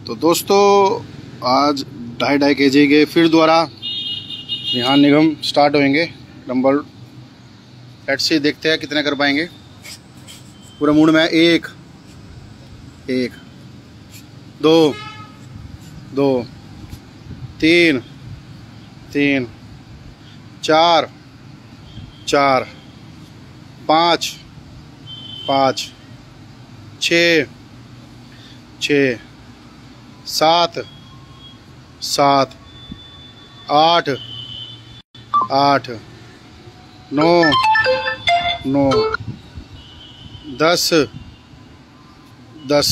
तो दोस्तों आज 2.5 kg के फिर दोबारा निहान निगम स्टार्ट होंगे डंबल। लेट्स सी, देखते हैं कितने कर पाएंगे। पूरा मूड में 1 1 2 2 3 3 4 4 5 5 6 6 7 7 8 8 9 9 10 10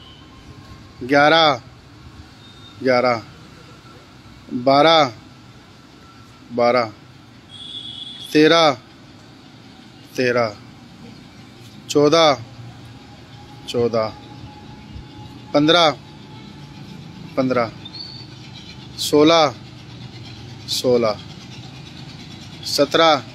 11 11 12 12 13 13 14 14 15 15 16 16 17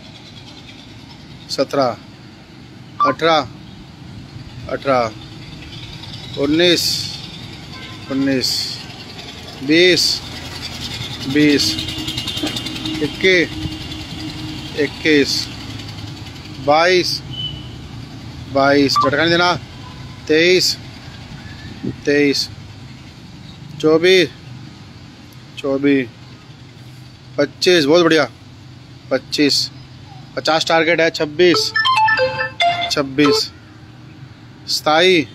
17 18 18 19 19 20 20 21 21 22 22 झटका नहीं देना। 23 23 24 24 25 बहुत बढ़िया 25 50 टारगेट है। 26 26 27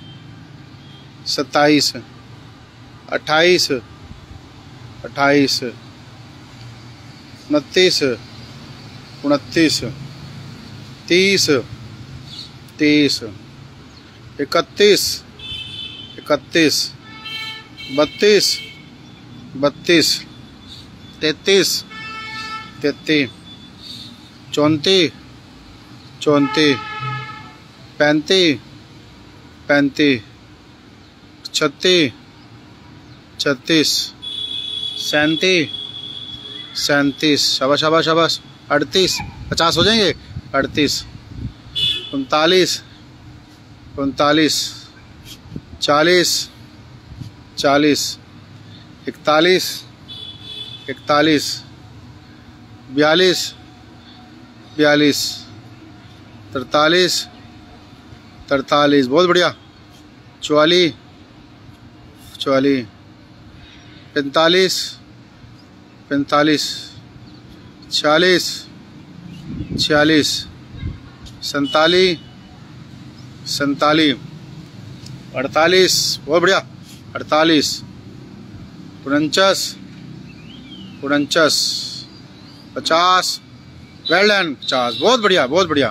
27 28 28 29 29 30 30 31 31 32 32 33 33 34 34 35 35 36 36 37 37 शाबाश शाबाश शाबाश 38 50 हो जाएंगे। 38 39 39 40 40 41 41 42 42 43 43 बहुत बढ़िया 44 44 45 45 46 46 47 47 48 बहुत बढ़िया 48 49 49 50 वेल डन 50 बहुत बढ़िया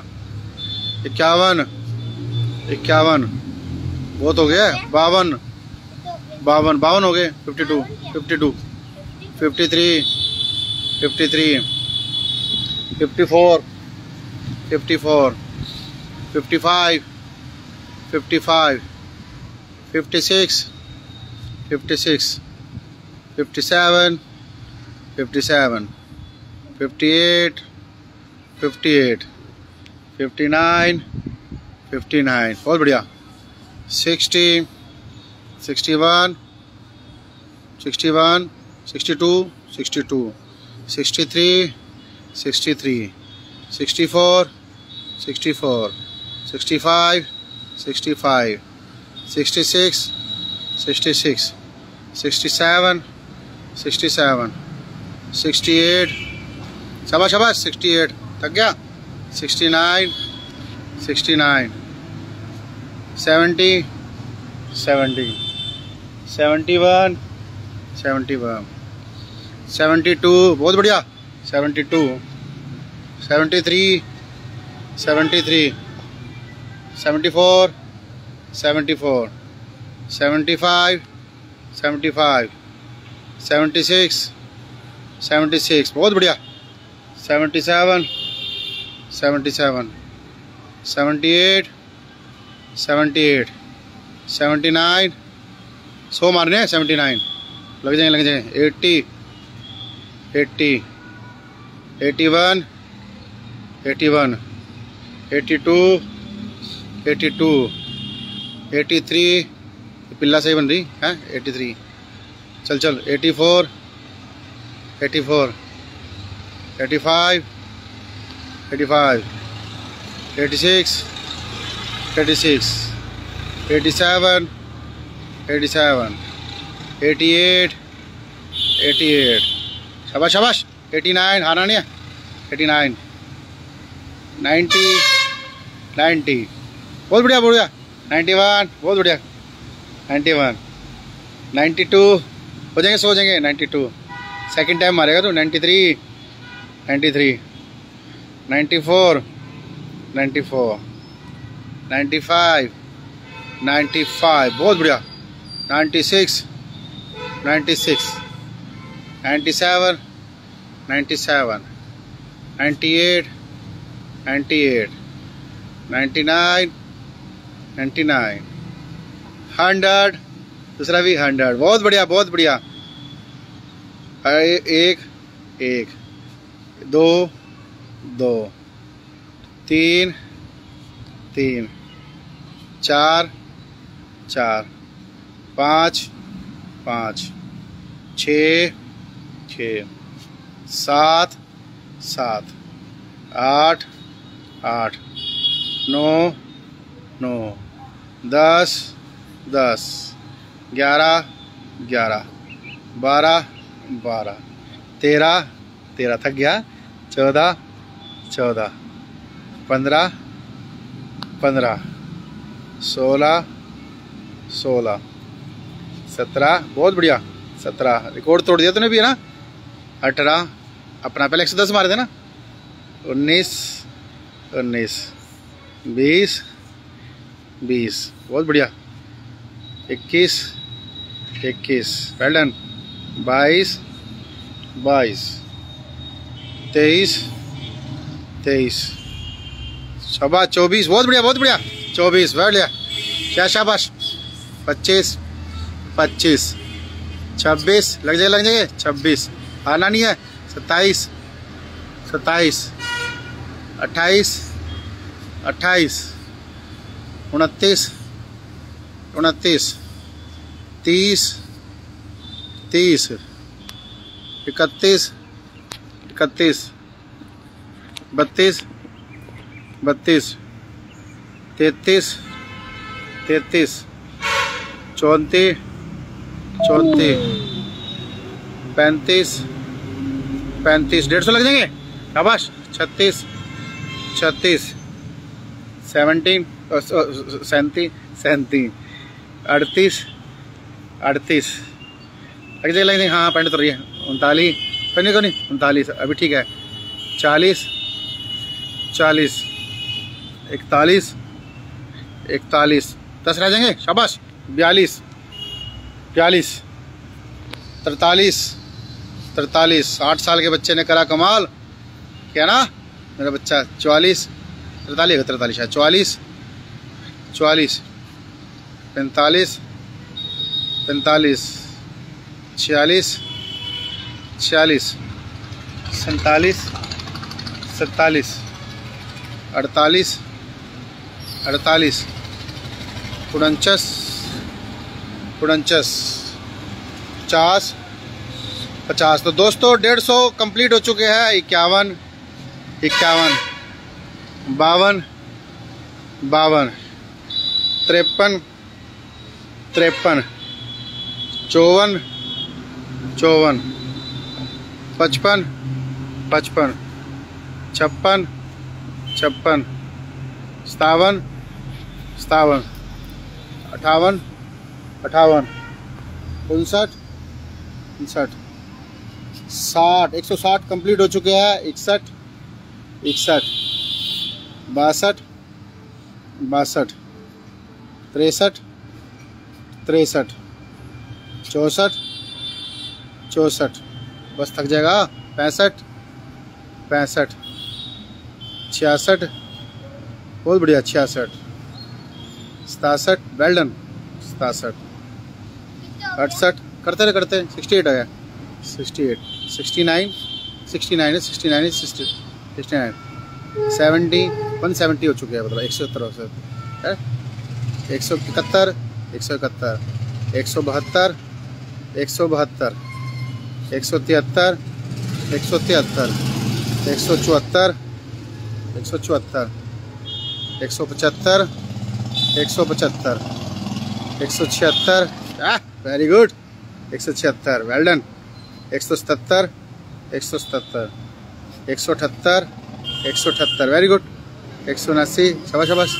51 51 बहुत हो गया 52 52 हो गए 52 52 53 53 54 54 55 55 56 56 57 57 58 58 59 59 बहुत बढ़िया 60 61 61 62 62 63 63 64 64 65 65 66 66 67 67 68 शाबाश शाबाश 68 थक गया 69 69 70 70 71 71 72 बहुत बढ़िया 72 73 73 74 74 75 75 76 76 बहुत बढ़िया 77 77 78 78 79 100 मारने 79 लग जाएंगे 80 80 81 81 82 82 83 पिल्ला सही बन रही है 83 चल चल 84 84 85 85 86 86 87 87 88 88 शाबाश शाबाश 89 हारा नहीं है 89 90 90 बहुत बढ़िया 91 बहुत बढ़िया 91 92 हो जाएंगे 100 हो जाएंगे 92 सेकंड टाइम मारेगा तो 93 93 94 94 95 95 बहुत बढ़िया 96 96 97 97 98 98 99 99 100 दूसरा भी 100 बहुत बढ़िया बहुत बढ़िया। एक एक दो दो तीन तीन चार चार पाँच पाँच छः छः सात सात आठ आठ नौ नौ 10 10 11 11 12 12 13 13 थक गया 14 14 15 15 16 16 17 बहुत बढ़िया 17 रिकॉर्ड तोड़ दिया तूने भी है ना 18 अपना पहले 110 मारे थे ना 19 19 20 20 बहुत बढ़िया 21 21 वेल डन 22 22 23 23 शाबाश 24 बहुत बढ़िया 24 वेल बढ़िया क्या शाबाश 25 25 26 लग जाएंगे 26 आना नहीं है 27 27 28 28 29 29 30 30 31 31 32 32 33 33 34 34 35 35 150 लग जाएंगे शाबाश 36 36 17 37 37 38 38 लग जाएंगे हाँ पैंट तो रही है 39 पैंट को नहीं 39 अभी ठीक है 40 40 41 41 10 रह जाएंगे शाबाश 42 42 43 43 8 साल के बच्चे ने करा कमाल क्या ना मेरा बच्चा 44 43 43 शायद 44 44 45 45 46 46 47 47 48 48 49 49 50 50 तो दोस्तों 150 कंप्लीट हो चुके हैं 51 51 52 52 53 53 54 54 55 55 56 56 57 57 58 58 59 59 60 160 कंप्लीट हो चुके हैं 61 61 62 62 63 63 64 64 बस थक जाएगा 65 65 66 बहुत बढ़िया 66 67 वेल डन 67 68 करते 68 आ गया 68 69 69 69 69 70 170 हो चुके हैं मतलब 170 है 171 171 172 172, 173, 173, 174, 174, 175, 175, 176, very good, 176, well done, 177, 177, 178, 178, very good, 179, शाबाश शाबाश,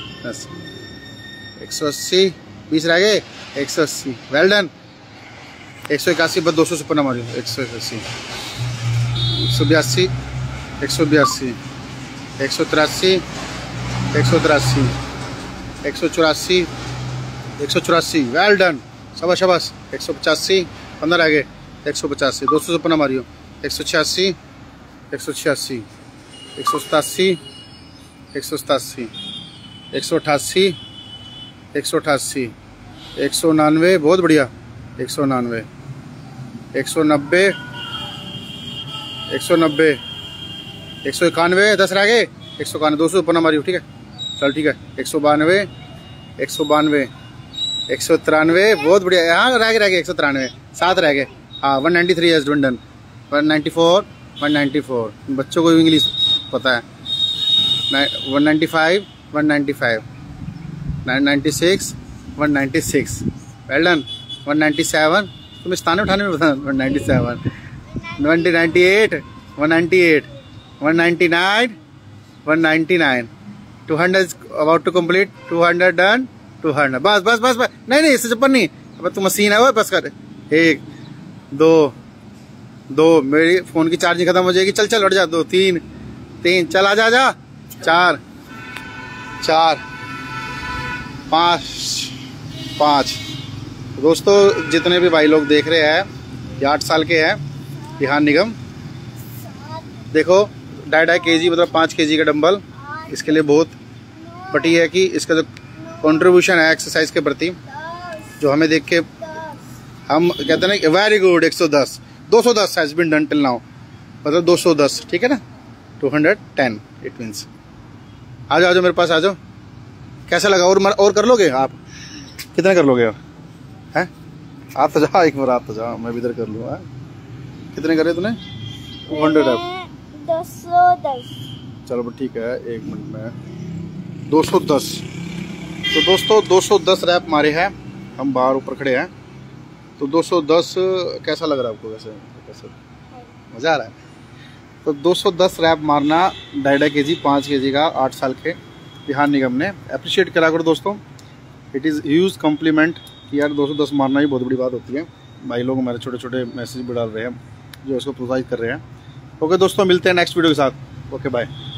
180, 20 रह गए, 180, वेल डन, 181 बस 200 से ऊपर ना मारियो, 181, 182, 182, 183, 183, 184, 184, वेल डन, शाबाश शाबाश, 185, 15 रह गए, 185, 200 से ऊपर ना मारियो, 186, 186, 187, 187, 188, 188, 199, बहुत बढ़िया, 199, 190, 190, 191, 10 रह गए, 191, 200 ऊपर ना मारियो, ठीक है, चल ठीक है, 192, 192, 193, बहुत बढ़िया, हाँ रह गए 193, 7 रह गए, हाँ 193 हैज बीन डन, 194, 194, बच्चों को इंग्लिश पता है, 195, 195, 996, 196, वेल डन, 197, तुम्हें स्थान उठाने में बता, 197, 98, 198, 199, 199, 200 अबाउट टू कंप्लीट, 200 डन, 200, बस बस बस बस, नहीं इससे ऊपर नहीं, अब तू मशीन है वो, बस कर, 1 2, मेरी फोन की चार्जिंग खत्म हो जाएगी, चल चल उठ जा, 2 3 3, चल आ जा, 4 5, दोस्तों जितने भी भाई लोग देख रहे हैं, ये 8 साल के हैं, बिहार निगम, देखो 2.5 kg मतलब 5 kg का डंबल इसके लिए बहुत, बट ये है कि इसका जो कंट्रीब्यूशन है एक्सरसाइज के प्रति, जो हमें देख के हम कहते हैं ना, very good, 110, 210 has been done till now, मतलब 210, ठीक है ना, 210 इट मीन्स, आ जाओ मेरे पास आ जाओ, कैसा लगा, और कर लोगे आप, कितने कर लोगे हैं, आप तो जाओ, एक बार आप तो जाओ, मैं भी इधर कर लूँ, कितने करे तूने, 200 अब 210, चलो ठीक है, 1 मिनट में 210, तो दोस्तों 210 रैप मारे हैं, हम बाहर ऊपर खड़े हैं, तो 210 कैसा लग रहा है आपको, कैसे मज़ा आ रहा है, तो 210 रैप मारना 2.5 kg 5 kg का 8 साल के बिहार निगम ने अप्रिशिएट करा करो दोस्तों, इट इज़ ह्यूज कॉम्प्लीमेंट कि यार 210 मारना ही बहुत बड़ी बात होती है, भाई लोग हमारे छोटे छोटे मैसेज भी डाल रहे हैं जो इसको प्रोत्साहित कर रहे हैं। ओके दोस्तों, मिलते हैं नेक्स्ट वीडियो के साथ, ओके बाय।